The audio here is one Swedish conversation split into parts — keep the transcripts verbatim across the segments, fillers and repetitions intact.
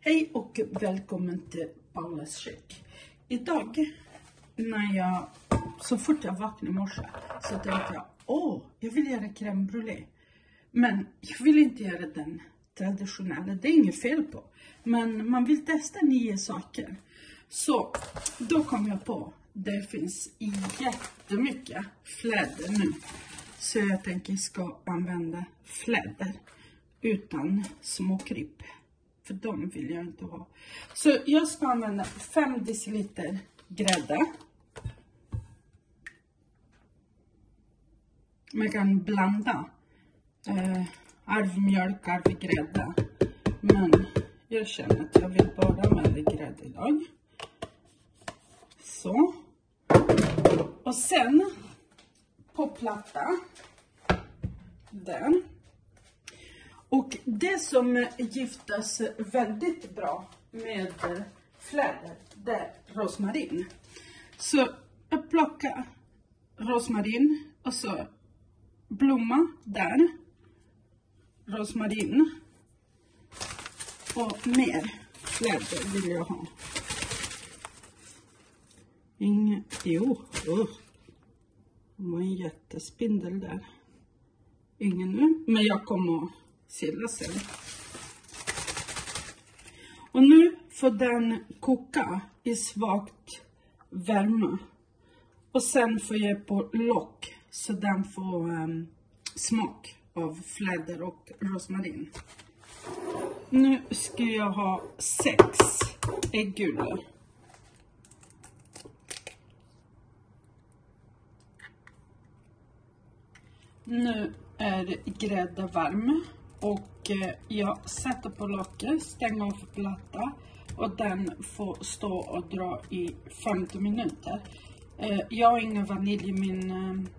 Hej och välkommen till Paulas kök. Idag när jag, så fort jag vaknade i morse så tänkte jag, åh, jag vill göra crème brûlée. Men jag vill inte göra den traditionella, det är inget fel på. Men man vill testa nya saker. Så då kom jag på, det finns jättemycket fläder nu. Så jag tänker jag ska använda fläder utan småkryp. För de vill jag inte ha. Så jag ska använda fem deciliter grädde. Man kan blanda eh, arvmjölk, arvgrädde. Men jag känner att jag vill bara använda grädde idag. Så. Och sen på platta. Den. Och det som giftas väldigt bra med fläder, det är rosmarin. Så jag plockar rosmarin och så blomma där. Rosmarin. Och mer fläder vill jag ha. Inget, jo, oh. Det var en jättespindel där. Ingen nu, men jag kommer att silla sen. Och nu får den koka i svagt värme. Och sen får jag på lock så den får um, smak av fläder och rosmarin. Nu ska jag ha sex äggulor. Nu är grädde varm. Och jag sätter på locket, stänger av platta och den får stå och dra i femtio minuter. Jag har ingen vanilj i min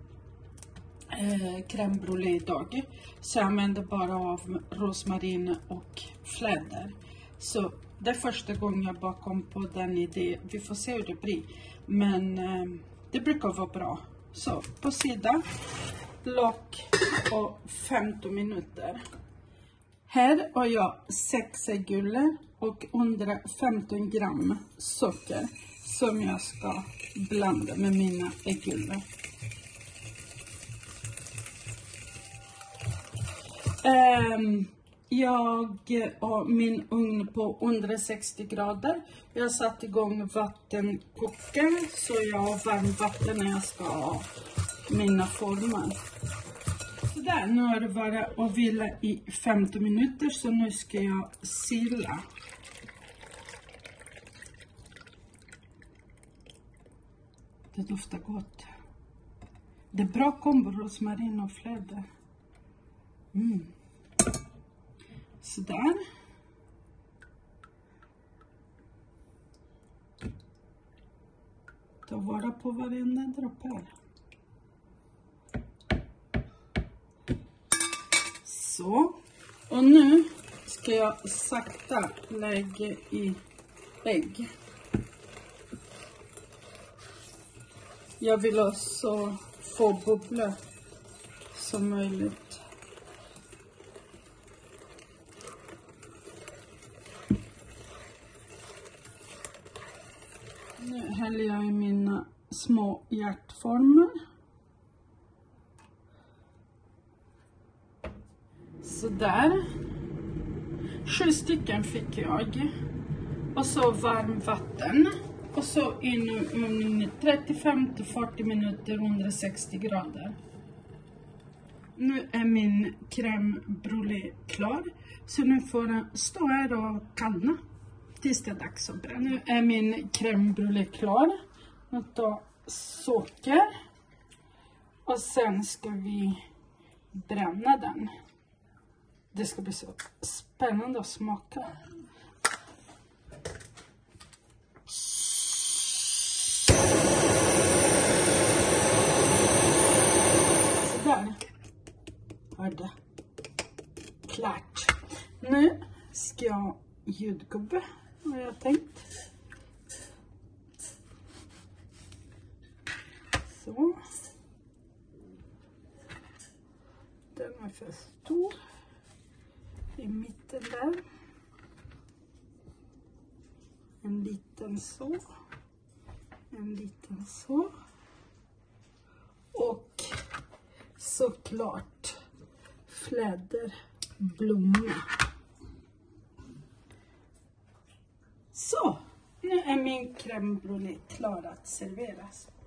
crème brûlée idag. Så jag använder bara av rosmarin och fläder. Så det är första gången jag bara kom på den idén. Vi får se hur det blir. Men det brukar vara bra. Så på sidan, lock och femtio minuter. Här har jag sex äggulor och hundrafemton gram socker som jag ska blanda med mina äggulor. Um, jag har min ugn på hundrasextio grader. Jag har satt igång vattenkoka så jag har varmt vatten när jag ska ha mina former. Där, nu har det varit att vila i femtio minuter så nu ska jag sila. Det doftar gott. Det är bra kombo, rosmarin och fläder. Mm. Sådär. Ta vara på varenda droppe här. Så, och nu ska jag sakta lägga i ägg. Jag vill också få bubblor som möjligt. Nu häller jag i mina små hjärtformer. Så där. Sju stycken fick jag. Och så varm vatten. Och så in i trettiofem till fyrtio minuter hundrasextio grader. Nu är min crème brûlée klar. Så nu får den stå här och kallna. Tills det är dags att bränna. Nu är min crème brûlée klar. Nu tar socker. Och sen ska vi bränna den. Det ska bli så spännande att smaka. Sådär. Var det klart. Nu ska jag ljudgubbe. Vad jag tänkt. Så. Den är för stor. I mitten där. En liten så. En liten så. Och såklart fläderblomma. Så, nu är min crème brûlée klar att serveras.